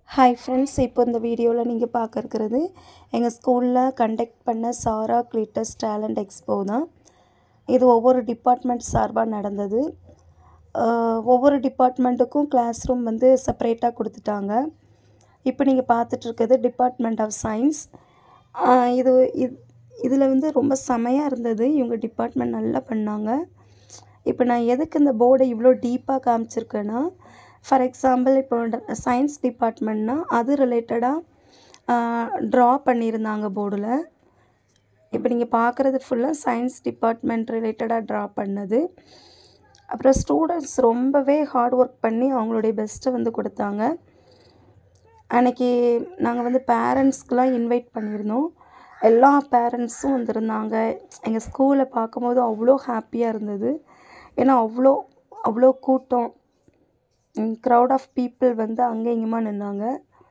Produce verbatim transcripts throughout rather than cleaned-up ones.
Hi friends, இப்போ இந்த வீடியோவில் நீங்கள் பார்க்க இருக்கிறது எங்கள் ஸ்கூலில் கண்டக்ட் பண்ண சாரா கிளிட்டஸ் டேலண்ட் எக்ஸ்போ தான். இது ஒவ்வொரு டிபார்ட்மெண்ட் சார்பாக நடந்தது. ஒவ்வொரு டிபார்ட்மெண்ட்டுக்கும் கிளாஸ் ரூம் வந்து செப்பரேட்டாக கொடுத்துட்டாங்க. இப்போ நீங்கள் பார்த்துட்ருக்கிறது டிபார்ட்மெண்ட் ஆஃப் சயின்ஸ். இது இது இதில் வந்து ரொம்ப செமையாக இருந்தது. இவங்க டிபார்ட்மெண்ட் நல்லா பண்ணாங்க. இப்போ நான் எதுக்கு இந்த போர்டை இவ்வளோ டீப்பாக காமிச்சிருக்கேன்னா, ஃபார் எக்ஸாம்பிள் இப்போ சயின்ஸ் டிபார்ட்மெண்ட்னா அது ரிலேட்டடாக ட்ரா பண்ணியிருந்தாங்க போர்டில். இப்போ நீங்கள் பார்க்குறது ஃபுல்லாக சயின்ஸ் டிபார்ட்மெண்ட் ரிலேட்டடாக ட்ரா பண்ணது. அப்புறம் ஸ்டூடெண்ட்ஸ் ரொம்பவே ஹார்ட் ஒர்க் பண்ணி அவங்களுடைய பெஸ்ட்டை வந்து கொடுத்தாங்க. அன்றைக்கி நாங்கள் வந்து பேரண்ட்ஸ்க்கெலாம் இன்வைட் பண்ணியிருந்தோம். எல்லா பேரண்ட்ஸும் வந்திருந்தாங்க. எங்கள் ஸ்கூலை பார்க்கும்போது அவ்வளோ ஹாப்பியாக இருந்தது. ஏன்னா அவ்வளோ அவ்வளோ கூட்டம், க்ரௌட் ஆஃப் பீப்புள் வந்து அங்கே இங்கேயுமா நின்னாங்க.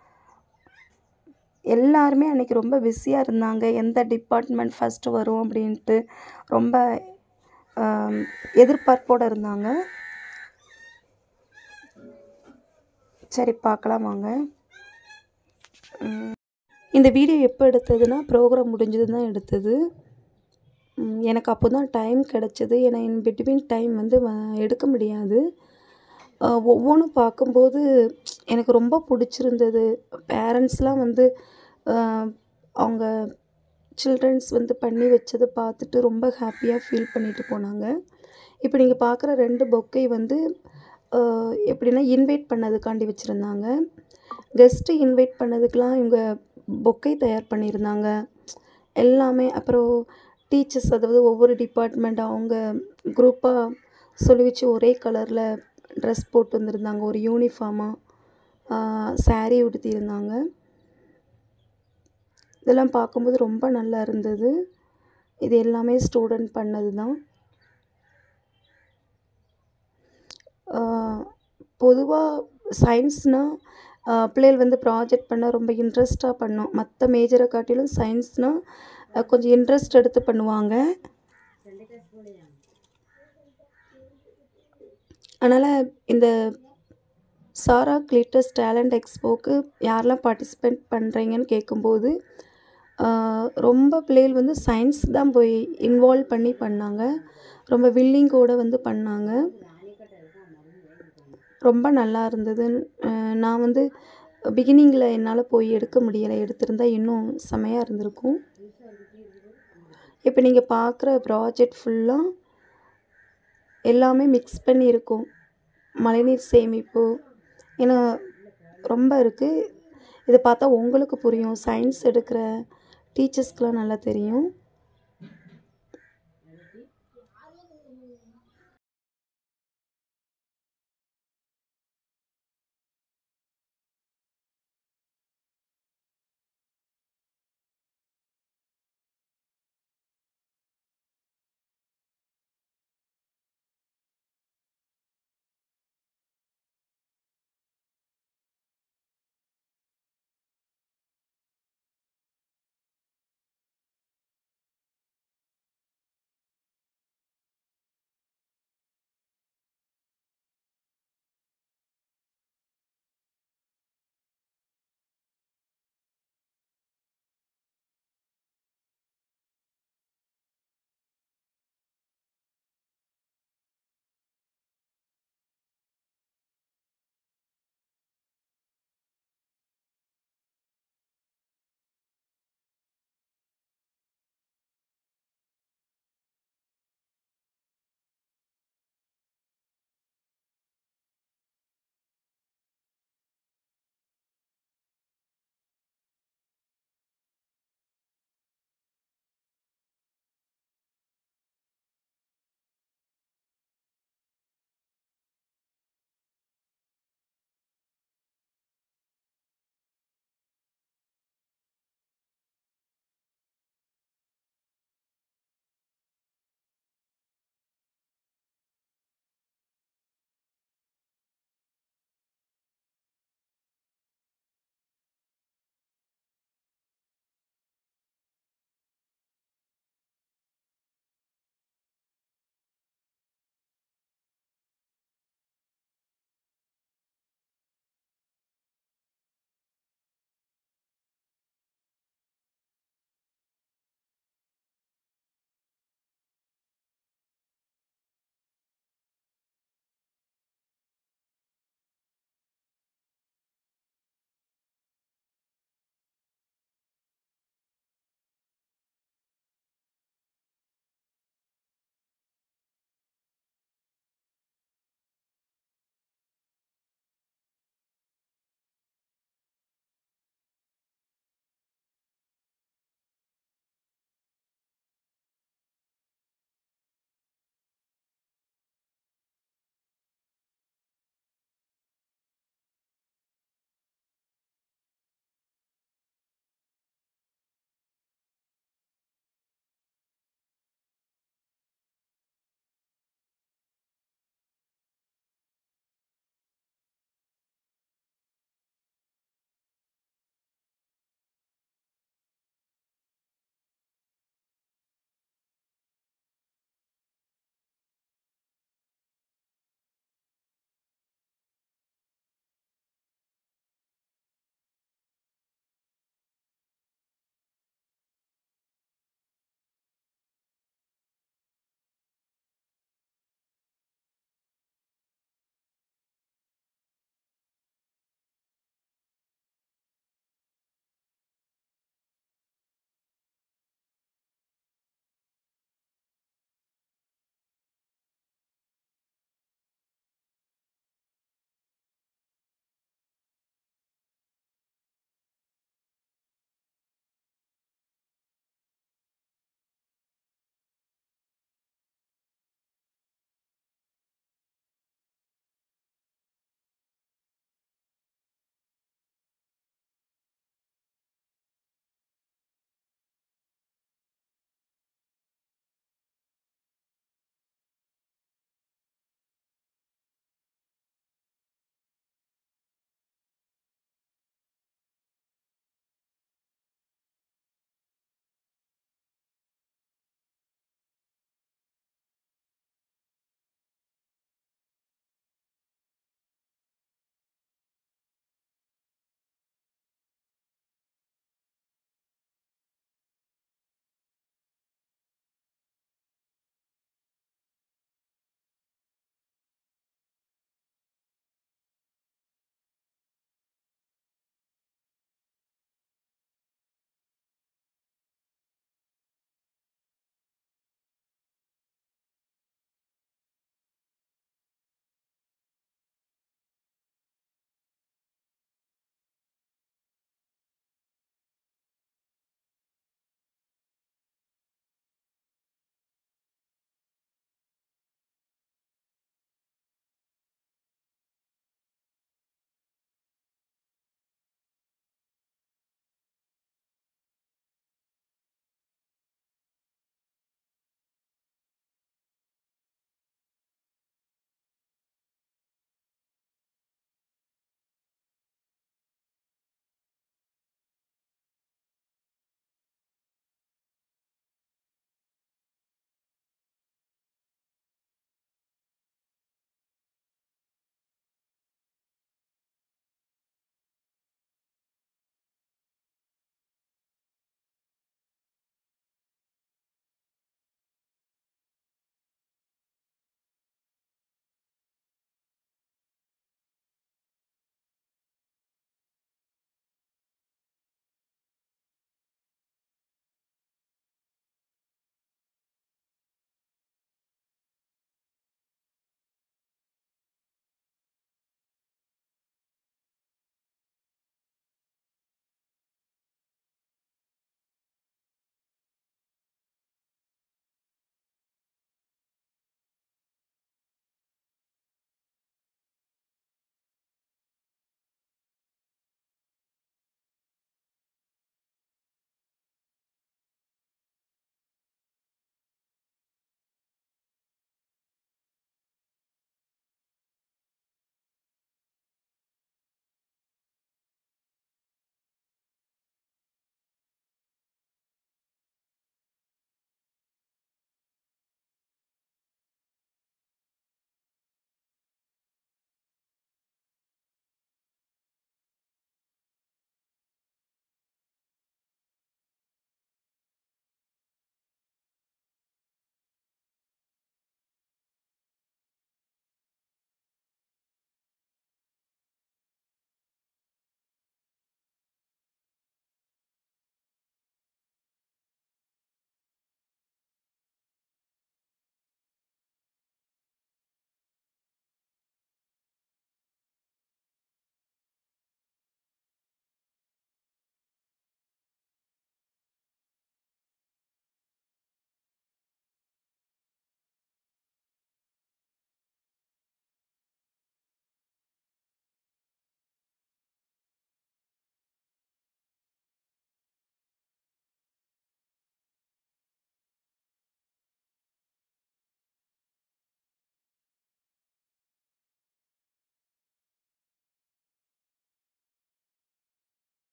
எல்லாருமே அன்றைக்கி ரொம்ப பிஸியாக இருந்தாங்க. எந்த டிபார்ட்மெண்ட் ஃபஸ்ட்டு வரும் அப்படின்ட்டு ரொம்ப எதிர்பார்ப்போடு இருந்தாங்க. சரி பார்க்கலாம் வாங்க. இந்த வீடியோ எப்போ எடுத்ததுன்னா ப்ரோக்ராம் முடிஞ்சது தான் எடுத்தது. எனக்கு அப்போ தான் டைம் கிடச்சிது. ஏன்னா இன் பிட்வீன் டைம் வந்து எடுக்க முடியாது. ஒவ்வொன்றும் பார்க்கும்போது எனக்கு ரொம்ப பிடிச்சிருந்தது. பேரண்ட்ஸ்லாம் வந்து அவங்க சில்ட்ரன்ஸ் வந்து பண்ணி வச்சதை பார்த்துட்டு ரொம்ப ஹாப்பியாக ஃபீல் பண்ணிட்டு போனாங்க. இப்போ நீங்கள் பார்க்குற ரெண்டு பொக்கை வந்து எப்படின்னா இன்வைட் பண்ணதுக்காண்டி வச்சுருந்தாங்க. கெஸ்ட்டு இன்வைட் பண்ணதுக்கெலாம் இவங்க பொக்கை தயார் பண்ணியிருந்தாங்க எல்லாமே. அப்புறம் டீச்சர்ஸ், அதாவது ஒவ்வொரு டிபார்ட்மெண்ட் அவங்க குரூப்பாக சொல்லி வச்சு ஒரே கலரில் ட்ரெஸ் போட்டு வந்திருந்தாங்க. ஒரு யூனிஃபார்மாக சாரீ உடுத்தியிருந்தாங்க. இதெல்லாம் பார்க்கும்போது ரொம்ப நல்லா இருந்தது. இது எல்லாமே ஸ்டூடெண்ட் பண்ணது தான். பொதுவாக சயின்ஸ்னால் பிள்ளைகள் வந்து ப்ராஜெக்ட் பண்ண ரொம்ப இன்ட்ரெஸ்ட்டாக பண்ணோம். மற்ற மேஜரை காட்டிலும் சயின்ஸ்னால் கொஞ்சம் இன்ட்ரெஸ்ட் எடுத்து பண்ணுவாங்க. அதனால் இந்த சாரா கிளிட்டஸ் டேலண்ட் எக்ஸ்போக்கு யாரெல்லாம் பார்ட்டிசிபேட் பண்ணுறீங்கன்னு கேட்கும்போது ரொம்ப பிள்ளைகள் வந்து சயின்ஸ் தான் போய் இன்வால்வ் பண்ணி பண்ணாங்க. ரொம்ப வில்லிங்கோடு வந்து பண்ணாங்க. ரொம்ப நல்லா இருந்தது. நான் வந்து பிகினிங்கில் என்னால் போய் எடுக்க முடியலை. எடுத்திருந்தால் இன்னும் செமையாக இருந்திருக்கும். இப்போ நீங்கள் பார்க்குற ப்ராஜெக்ட் ஃபுல்லாக எல்லாமே மிக்ஸ் பண்ணி இருக்கும். மழைநீர் சேமிப்பு ஏன்னா ரொம்ப இருக்குது. இதை பார்த்தா உங்களுக்கு புரியும். சயின்ஸ் எடுக்கிற டீச்சர்ஸ்க்கெலாம் நல்லா தெரியும்.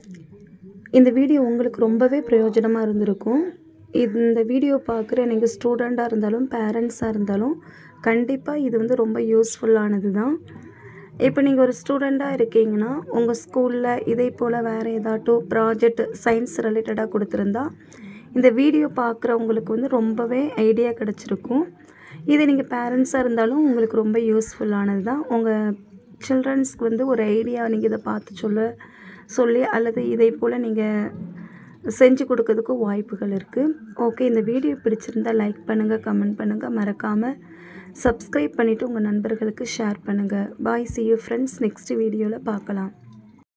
இந்த வீடியோ உங்களுக்கு ரொம்பவே பிரயோஜனமாக இருந்திருக்கும். இந்த வீடியோ பார்க்குற நீங்கள் ஸ்டூடெண்ட்டாக இருந்தாலும் பேரண்ட்ஸாக இருந்தாலும் கண்டிப்பாக இது வந்து ரொம்ப யூஸ்ஃபுல்லானது தான். இப்போ நீங்கள் ஒரு ஸ்டூடெண்ட்டாக இருக்கீங்கன்னா உங்கள் ஸ்கூலில் இதே போல் வேறு ஏதாட்டும் ப்ராஜெக்ட் சயின்ஸ் ரிலேட்டடாக கொடுத்துருந்தா இந்த வீடியோ பார்க்குறவங்களுக்கு வந்து ரொம்பவே ஐடியா கிடச்சிருக்கும். இது நீங்கள் பேரண்ட்ஸாக இருந்தாலும் உங்களுக்கு ரொம்ப யூஸ்ஃபுல்லானது தான். உங்கள் சில்ட்ரன்ஸ்க்கு வந்து ஒரு ஐடியா நீங்கள் இதை பார்த்து சொல்ல சொல்லி அல்லது இதே போல் நீங்கள் செஞ்சு கொடுக்கறதுக்கு வாய்ப்புகள் இருக்குது. ஓகே, இந்த வீடியோ பிடிச்சிருந்தால் லைக் பண்ணுங்கள், கமெண்ட் பண்ணுங்கள், மறக்காமல் சப்ஸ்கிரைப் பண்ணிவிட்டு உங்கள் நண்பர்களுக்கு ஷேர் பண்ணுங்கள். Bye, see you friends. Next வீடியோவில் பார்க்கலாம்.